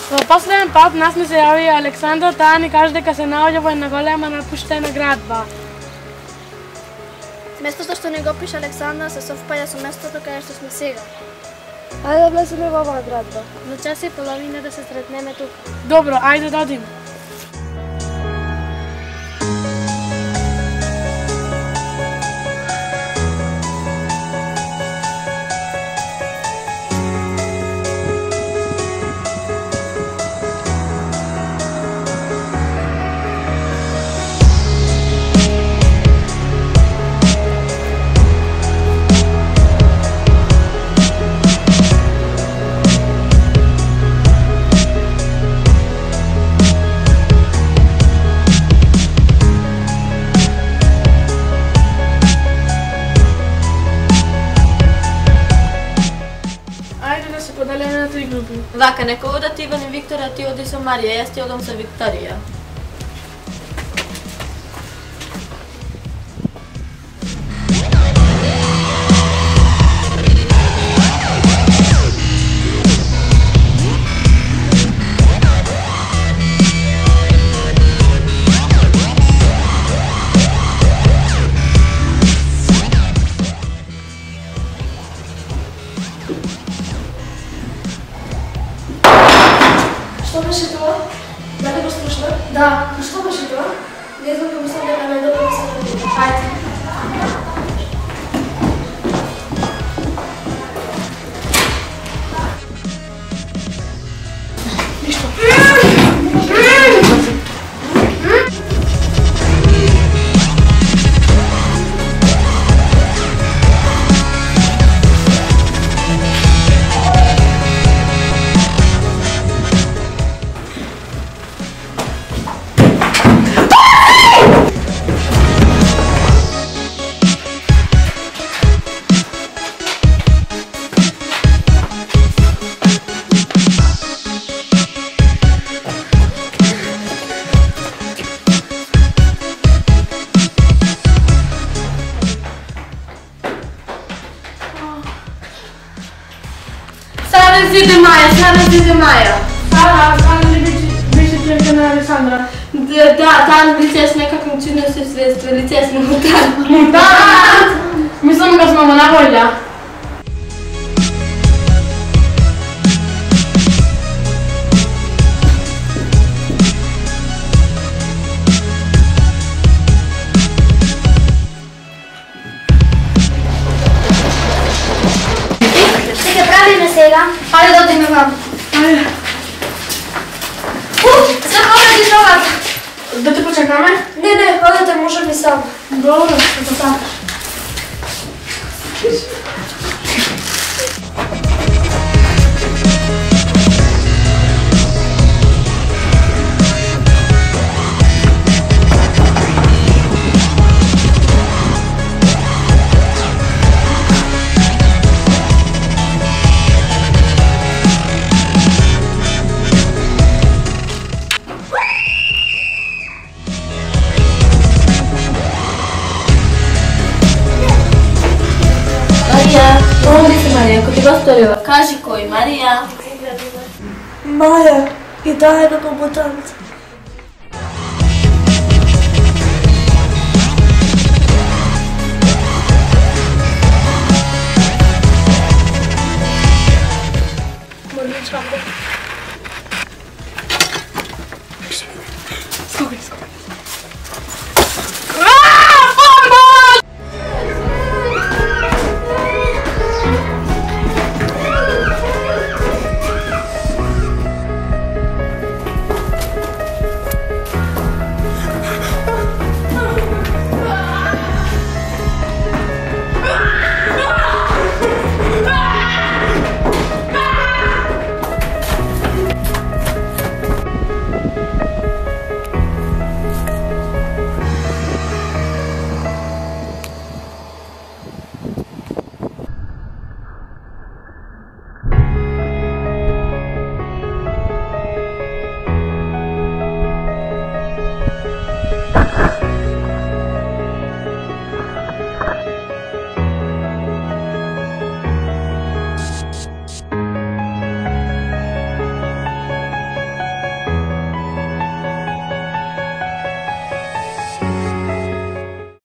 Последен пат нас ми се јави Александра, таа ни каже дека се наоѓа во една голема напуштена градба. Местото што ни го пише Александра се совпаѓа со местото каде што сме сега. Ајде да влеземе во оваа градба. За час и половина да се сретнеме тука. Добро, ајде да одиме. Вака, нека одат Иван и Виктор, а ти оди со Марија, јас ти одам со Викторија. Што беше тоа? Дали го слушна? Да. Што беше тоа? Не знам, како мислам дека најдобро да се нареди. Ајде. Сара Диде Маја. Сара ли беше ќерка на Александра? Да, таа лице с некаквим чудно се средство, лице с мутант. Мутант! Мислам дека сме на волја. Што ќе правиме сега? Ајде да одиме вам. Ајде. Се поради новата. Да те почекаме? Не, одете, можем и сам. Добро, како сакаш. Ако ти го сторила, кажи кој, Марија? Маја, и таа е како мутант.